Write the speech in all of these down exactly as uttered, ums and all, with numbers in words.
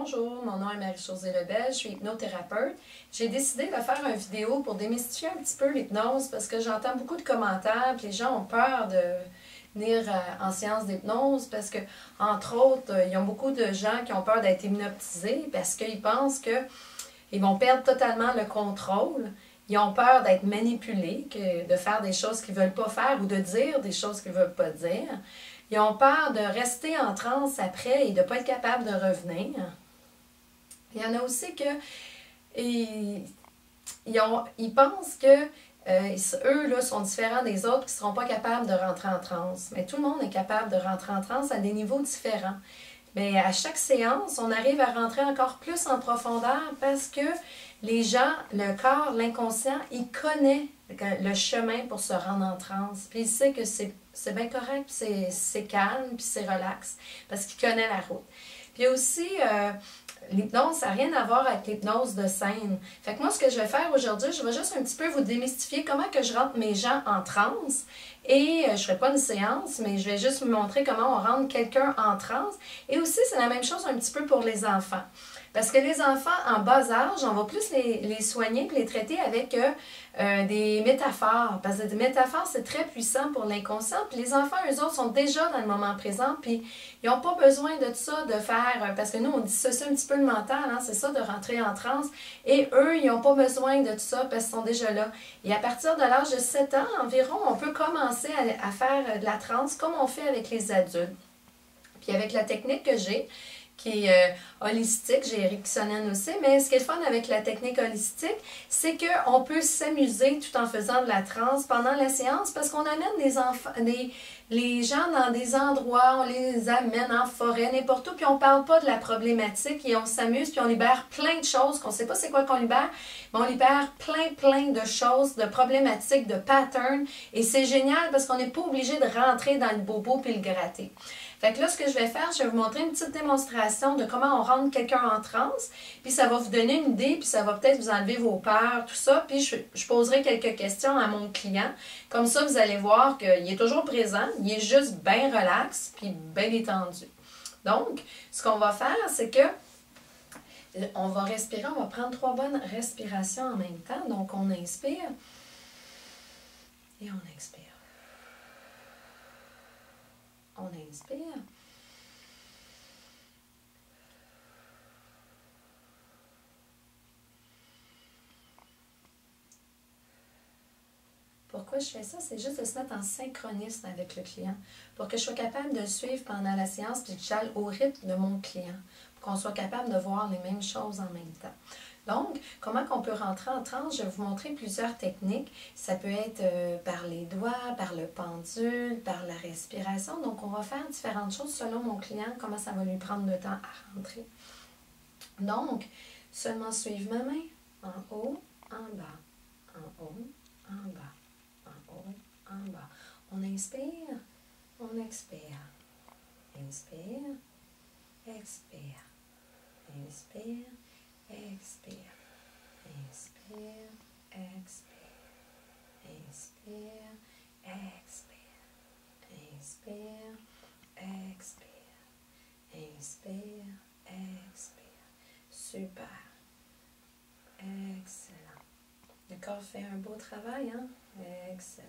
Bonjour, mon nom est Marie-Josée Lebel, je suis hypnothérapeute. J'ai décidé de faire une vidéo pour démystifier un petit peu l'hypnose parce que j'entends beaucoup de commentaires et les gens ont peur de venir en séance d'hypnose parce que, entre autres, il y a beaucoup de gens qui ont peur d'être hypnotisés parce qu'ils pensent qu'ils vont perdre totalement le contrôle. Ils ont peur d'être manipulés, que, de faire des choses qu'ils ne veulent pas faire ou de dire des choses qu'ils ne veulent pas dire. Ils ont peur de rester en transe après et de ne pas être capable de revenir. Il y en a aussi que ils, ils, ont, ils pensent que euh, eux là, sont différents des autres qui ne seront pas capables de rentrer en transe. Mais tout le monde est capable de rentrer en transe à des niveaux différents. Mais à chaque séance, on arrive à rentrer encore plus en profondeur parce que les gens, le corps, l'inconscient, il connaît le chemin pour se rendre en transe. Puis il sait que c'est bien correct, puis c'est calme, puis c'est relax, parce qu'il connaît la route. Puis aussi, euh, l'hypnose, ça n'a rien à voir avec l'hypnose de scène. Fait que moi, ce que je vais faire aujourd'hui, je vais juste un petit peu vous démystifier comment que je rentre mes gens en transe. Et euh, je ne ferai pas une séance, mais je vais juste vous montrer comment on rentre quelqu'un en transe. Et aussi, c'est la même chose un petit peu pour les enfants. Parce que les enfants en bas âge, on va plus les, les soigner et les traiter avec euh, euh, des métaphores. Parce que des métaphores, c'est très puissant pour l'inconscient. Puis les enfants, eux autres, sont déjà dans le moment présent. Puis ils n'ont pas besoin de ça, de faire... Parce que nous, on dissocie un petit peu le mental, hein, c'est ça, de rentrer en transe. Et eux, ils n'ont pas besoin de tout ça parce qu'ils sont déjà là. Et à partir de l'âge de sept ans environ, on peut commencer à, à faire de la transe comme on fait avec les adultes. Puis avec la technique que j'ai, qui est euh, holistique, j'ai Ericksonen aussi, mais ce qui est le fun avec la technique holistique, c'est qu'on peut s'amuser tout en faisant de la transe pendant la séance parce qu'on amène les, enfants, les, les gens dans des endroits, on les amène en forêt, n'importe où, puis on ne parle pas de la problématique et on s'amuse, puis on libère plein de choses, qu'on ne sait pas c'est quoi qu'on libère, mais on libère plein, plein de choses, de problématiques, de patterns, et c'est génial parce qu'on n'est pas obligé de rentrer dans le bobo puis le gratter. Fait que là, ce que je vais faire, je vais vous montrer une petite démonstration de comment on rentre quelqu'un en transe, puis ça va vous donner une idée, puis ça va peut-être vous enlever vos peurs, tout ça, puis je, je poserai quelques questions à mon client. Comme ça, vous allez voir qu'il est toujours présent, il est juste bien relax, puis bien détendu. Donc, ce qu'on va faire, c'est que on va respirer, on va prendre trois bonnes respirations en même temps. Donc, on inspire et on expire. On inspire. Pourquoi je fais ça? C'est juste de se mettre en synchronisme avec le client pour que je sois capable de le suivre pendant la séance et que j'aille au rythme de mon client, pour qu'on soit capable de voir les mêmes choses en même temps. Donc, comment on peut rentrer en transe? Je vais vous montrer plusieurs techniques. Ça peut être euh, par les doigts, par le pendule, par la respiration. Donc, on va faire différentes choses selon mon client, comment ça va lui prendre le temps à rentrer. Donc, seulement suivre ma main, en haut, en bas, en haut, en bas, en haut, en bas. On inspire, on expire. Inspire, expire, inspire, expire, inspire, expire, inspire, expire, inspire, expire, inspire, expire. Super. Excellent. Le corps fait un beau travail, hein? Excellent.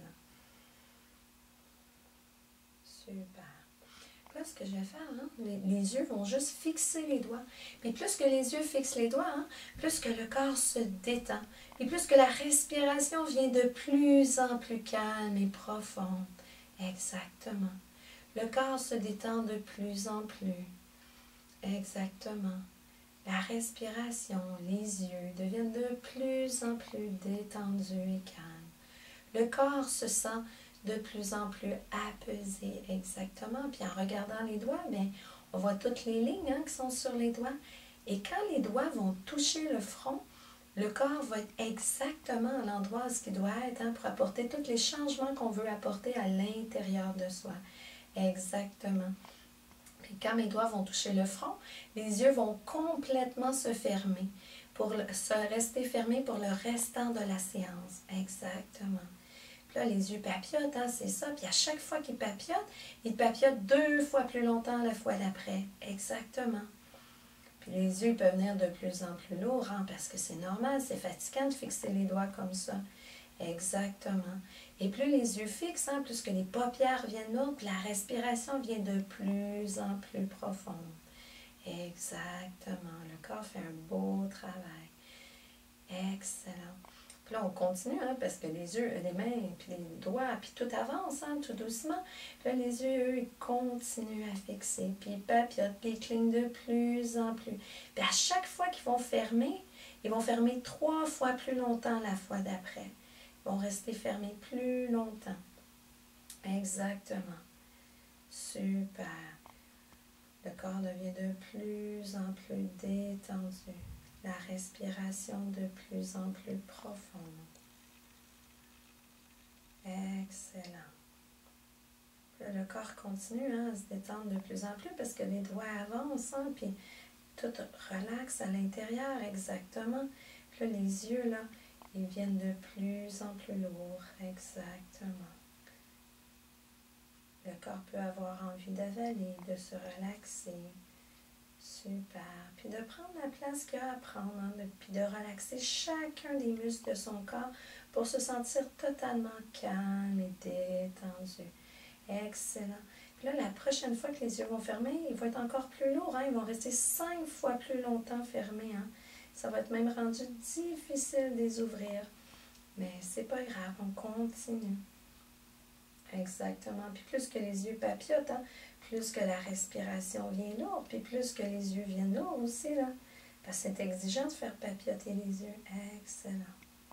Super. Là, ce que je vais faire, hein, les, les yeux vont juste fixer les doigts. Puis plus que les yeux fixent les doigts, hein, plus que le corps se détend. Et plus que la respiration vient de plus en plus calme et profonde. Exactement. Le corps se détend de plus en plus. Exactement. La respiration, les yeux deviennent de plus en plus détendus et calmes. Le corps se sent de plus en plus apaisé, exactement. Puis en regardant les doigts, bien, on voit toutes les lignes hein, qui sont sur les doigts. Et quand les doigts vont toucher le front, le corps va être exactement à l'endroit où il doit être hein, pour apporter tous les changements qu'on veut apporter à l'intérieur de soi. Exactement. Puis quand mes doigts vont toucher le front, les yeux vont complètement se fermer, pour le, se rester fermés pour le restant de la séance. Exactement. Puis là, les yeux papillotent, hein, c'est ça. Puis à chaque fois qu'ils papillotent, ils papillotent deux fois plus longtemps la fois d'après. Exactement. Puis les yeux peuvent venir de plus en plus lourds, hein, parce que c'est normal, c'est fatigant de fixer les doigts comme ça. Exactement. Et plus les yeux fixent, hein, plus que les paupières viennent lourdes, puis la respiration vient de plus en plus profonde. Exactement. Le corps fait un beau travail. Excellent. Puis là, on continue, hein, parce que les yeux, les mains, puis les doigts, puis tout avance, hein, tout doucement. Puis là, les yeux, eux, ils continuent à fixer, puis ils papillotent, puis ils clignent de plus en plus. Puis à chaque fois qu'ils vont fermer, ils vont fermer trois fois plus longtemps la fois d'après. Ils vont rester fermés plus longtemps. Exactement. Super. Le corps devient de plus en plus détendu. La respiration de plus en plus profonde. Excellent. Le corps continue, hein, à se détendre de plus en plus parce que les doigts avancent, hein, puis tout relaxe à l'intérieur, exactement. Puis là, les yeux, là, ils viennent de plus en plus lourds, exactement. Le corps peut avoir envie d'avaler, de se relaxer. Super. Puis de prendre la place qu'il y a à prendre, hein, de, puis de relaxer chacun des muscles de son corps pour se sentir totalement calme et détendu. Excellent. Puis là, la prochaine fois que les yeux vont fermer, ils vont être encore plus lourds. Hein, ils vont rester cinq fois plus longtemps fermés. Hein. Ça va être même rendu difficile de les ouvrir. Mais c'est pas grave, on continue. Exactement. Puis plus que les yeux papillotent, hein, plus que la respiration vient lourde, puis plus que les yeux viennent lourds aussi, là. Parce que c'est exigeant de faire papilloter les yeux. Excellent.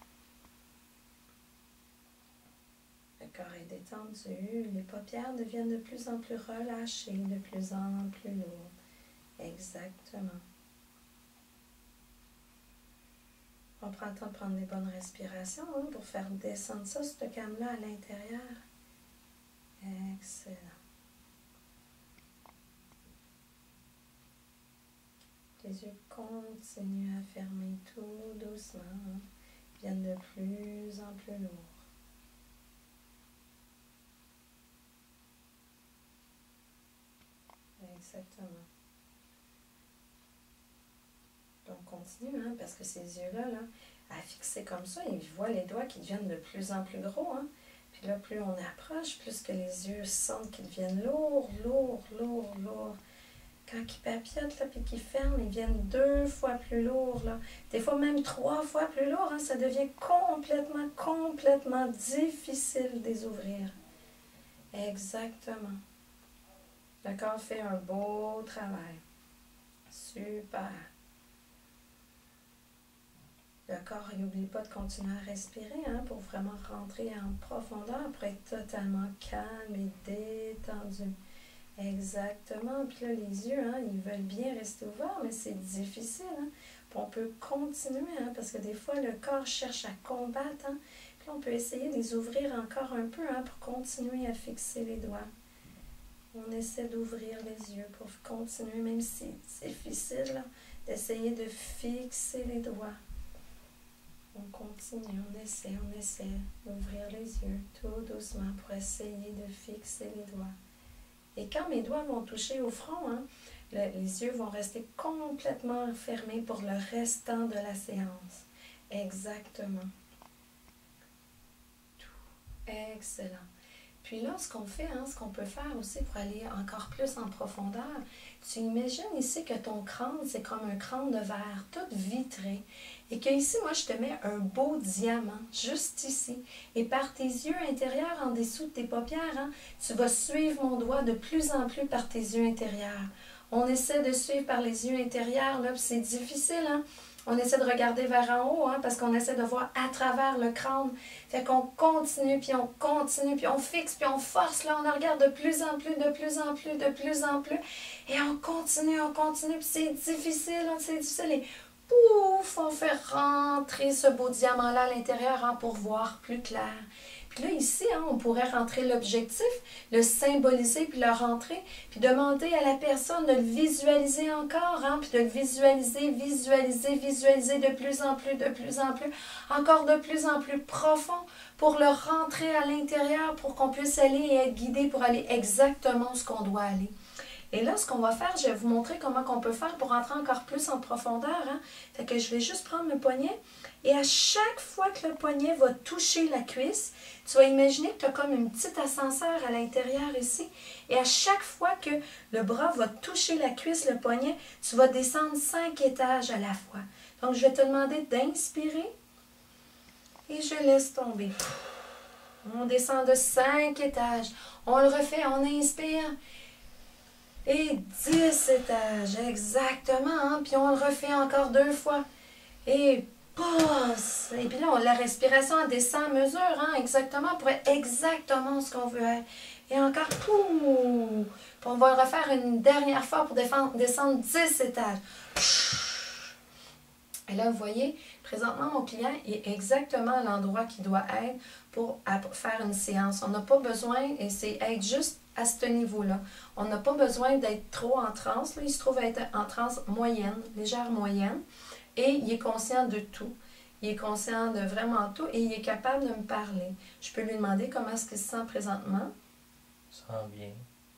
Le corps est détendu, les paupières deviennent de plus en plus relâchées, de plus en plus lourdes. Exactement. On prend le temps de prendre des bonnes respirations, hein, pour faire descendre ça, ce calme-là à l'intérieur. Excellent. Les yeux continuent à fermer tout doucement, hein, viennent de plus en plus lourds. Exactement. Donc continue, hein, parce que ces yeux-là, là, à fixer comme ça, ils voient les doigts qui deviennent de plus en plus gros, hein. Puis là, plus on approche, plus que les yeux sentent qu'ils deviennent lourds, lourds, lourds, lourds. Quand ils papillotent, là, puis qu'ils ferment, ils viennent deux fois plus lourds, là. Des fois même trois fois plus lourds, hein. Ça devient complètement, complètement difficile de les ouvrir. Exactement. Le corps fait un beau travail. Super. Le corps, il n'oublie pas de continuer à respirer, hein, pour vraiment rentrer en profondeur, pour être totalement calme et détendu. Exactement. Puis là, les yeux, hein, ils veulent bien rester ouverts, mais c'est difficile. Hein. Puis on peut continuer, hein, parce que des fois, le corps cherche à combattre. Hein. Puis là, on peut essayer de les ouvrir encore un peu, hein, pour continuer à fixer les doigts. On essaie d'ouvrir les yeux pour continuer, même si c'est difficile, d'essayer de fixer les doigts. On continue, on essaie, on essaie d'ouvrir les yeux tout doucement pour essayer de fixer les doigts. Et quand mes doigts vont toucher au front, hein, le, les yeux vont rester complètement fermés pour le restant de la séance. Exactement. Tout. Excellent. Puis là, ce qu'on fait, hein, ce qu'on peut faire aussi pour aller encore plus en profondeur, tu imagines ici que ton crâne, c'est comme un crâne de verre, tout vitré. Et que ici, moi, je te mets un beau diamant, juste ici. Et par tes yeux intérieurs, en dessous de tes paupières, hein, tu vas suivre mon doigt de plus en plus par tes yeux intérieurs. On essaie de suivre par les yeux intérieurs, là, puis c'est difficile, hein. On essaie de regarder vers en haut, hein, parce qu'on essaie de voir à travers le crâne. Fait qu'on continue, puis on continue, puis on fixe, puis on force. Là, on regarde de plus en plus, de plus en plus, de plus en plus. Et on continue, on continue, puis c'est difficile, hein, c'est difficile. Et pouf, on fait rentrer ce beau diamant-là à l'intérieur, hein, pour voir plus clair. Puis là, ici, hein, on pourrait rentrer l'objectif, le symboliser, puis le rentrer, puis demander à la personne de le visualiser encore, hein, puis de le visualiser, visualiser, visualiser de plus en plus, de plus en plus, encore de plus en plus profond, pour le rentrer à l'intérieur, pour qu'on puisse aller et être guidé pour aller exactement où ce qu'on doit aller. Et là, ce qu'on va faire, je vais vous montrer comment on peut faire pour rentrer encore plus en profondeur. Hein? Fait que je vais juste prendre le poignet et à chaque fois que le poignet va toucher la cuisse, tu vas imaginer que tu as comme une petite ascenseur à l'intérieur ici. Et à chaque fois que le bras va toucher la cuisse, le poignet, tu vas descendre cinq étages à la fois. Donc, je vais te demander d'inspirer et je laisse tomber. On descend de cinq étages. On le refait, on inspire. Et dix étages, exactement. Hein? Puis on le refait encore deux fois. Et pause. Et puis là, on, la respiration elle descend à mesure, hein? Exactement, pour être exactement ce qu'on veut être. Et encore, pouf. Puis on va le refaire une dernière fois pour défendre, descendre dix étages. Et là, vous voyez, présentement, mon client est exactement à l'endroit qu'il doit être pour faire une séance. On n'a pas besoin, et c'est être juste à ce niveau-là. On n'a pas besoin d'être trop en transe. Là, il se trouve être en transe moyenne, légère moyenne. Et il est conscient de tout. Il est conscient de vraiment tout et il est capable de me parler. Je peux lui demander comment est-ce qu'il se sent présentement. Ça sent bien.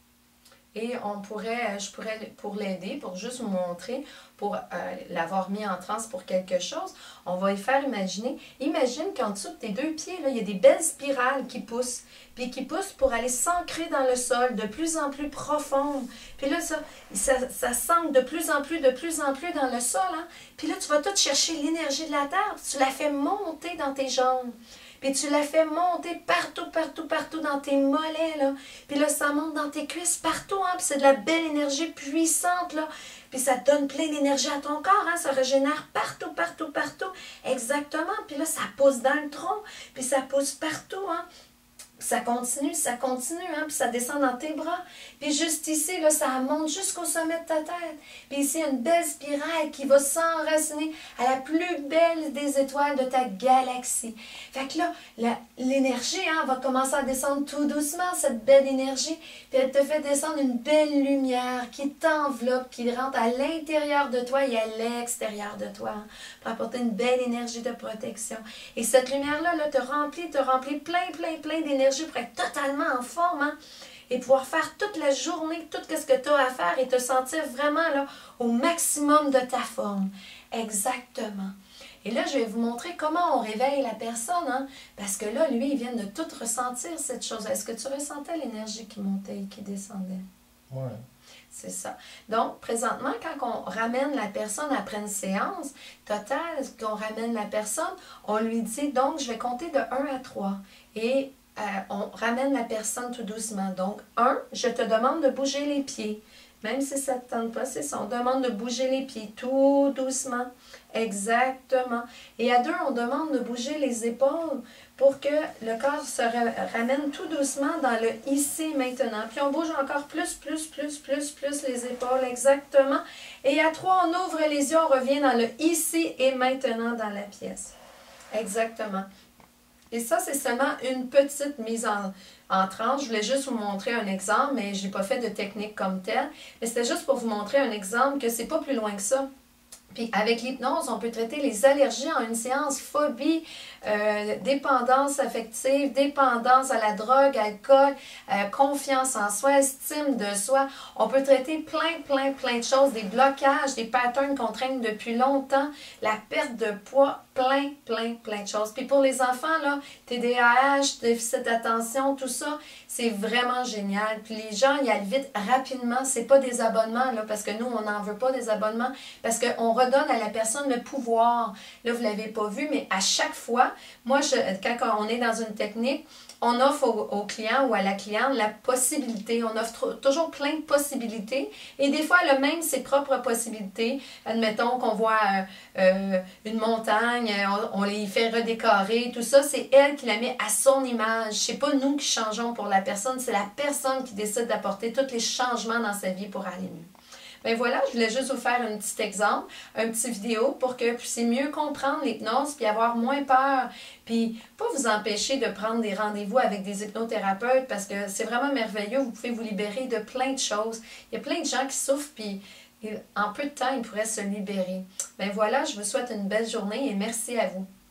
Et on pourrait, je pourrais, pour l'aider, pour juste vous montrer, pour euh, l'avoir mis en transe pour quelque chose, on va lui faire imaginer. Imagine qu'en dessous de tes deux pieds, là, il y a des belles spirales qui poussent. Puis qui poussent pour aller s'ancrer dans le sol de plus en plus profonde. Puis là, ça, ça, ça s'ancre de plus en plus, de plus en plus dans le sol. Hein? Puis là, tu vas tout chercher l'énergie de la terre. Tu la fais monter dans tes jambes. Puis tu la fais monter partout, partout, partout dans tes mollets, là. Puis là, ça monte dans tes cuisses partout, hein. Puis c'est de la belle énergie puissante, là. Puis ça te donne plein d'énergie à ton corps, hein. Ça régénère partout, partout, partout. Exactement. Puis là, ça pousse dans le tronc. Puis ça pousse partout, hein. Ça continue, ça continue, hein, puis ça descend dans tes bras. Puis juste ici, là, ça monte jusqu'au sommet de ta tête. Puis ici, il y a une belle spirale qui va s'enraciner à la plus belle des étoiles de ta galaxie. Fait que là, l'énergie hein, va commencer à descendre tout doucement, cette belle énergie. Puis elle te fait descendre une belle lumière qui t'enveloppe, qui rentre à l'intérieur de toi et à l'extérieur de toi. Hein, pour apporter une belle énergie de protection. Et cette lumière-là là, te remplit, te remplit plein, plein, plein d'énergie pour être totalement en forme hein, et pouvoir faire toute la journée, tout ce que tu as à faire et te sentir vraiment là, au maximum de ta forme. Exactement. Et là, je vais vous montrer comment on réveille la personne, hein, parce que là, lui, il vient de tout ressentir cette chose. Est-ce que tu ressentais l'énergie qui montait et qui descendait? Oui. C'est ça. Donc, présentement, quand on ramène la personne après une séance totale, qu'on ramène la personne, on lui dit, donc, je vais compter de un à trois. Et Euh, on ramène la personne tout doucement. Donc, un, je te demande de bouger les pieds. Même si ça ne te tente pas, c'est ça. On demande de bouger les pieds tout doucement. Exactement. Et à deux, on demande de bouger les épaules pour que le corps se ramène tout doucement dans le ici et maintenant. Puis on bouge encore plus, plus, plus, plus, plus les épaules. Exactement. Et à trois, on ouvre les yeux, on revient dans le ici et maintenant dans la pièce. Exactement. Et ça, c'est seulement une petite mise en, en transe. Je voulais juste vous montrer un exemple, mais je n'ai pas fait de technique comme telle. Mais c'était juste pour vous montrer un exemple que c'est pas plus loin que ça. Puis avec l'hypnose, on peut traiter les allergies en une séance, phobie, euh, dépendance affective, dépendance à la drogue, alcool, euh, confiance en soi, estime de soi. On peut traiter plein, plein, plein de choses, des blocages, des patterns qu'on traîne depuis longtemps, la perte de poids, plein, plein, plein de choses. Puis pour les enfants, là, T D A H, déficit d'attention, tout ça, c'est vraiment génial. Puis les gens, ils allent vite, rapidement. C'est pas des abonnements, là, parce que nous, on n'en veut pas des abonnements, parce qu'on redonne à la personne le pouvoir. Là, vous ne l'avez pas vu, mais à chaque fois, moi, je, quand on est dans une technique, on offre au, au client ou à la cliente la possibilité. On offre toujours plein de possibilités. Et des fois, elle a même ses propres possibilités. Admettons qu'on voit euh, euh, une montagne, on, on les fait redécorer, tout ça, c'est elle qui la met à son image. C'est pas nous qui changeons pour la personne, c'est la personne qui décide d'apporter tous les changements dans sa vie pour aller mieux. Ben voilà, je voulais juste vous faire un petit exemple, un petit vidéo pour que vous puissiez mieux comprendre l'hypnose puis avoir moins peur. Puis pas vous empêcher de prendre des rendez-vous avec des hypnothérapeutes parce que c'est vraiment merveilleux. Vous pouvez vous libérer de plein de choses. Il y a plein de gens qui souffrent puis en peu de temps, ils pourraient se libérer. Ben voilà, je vous souhaite une belle journée et merci à vous.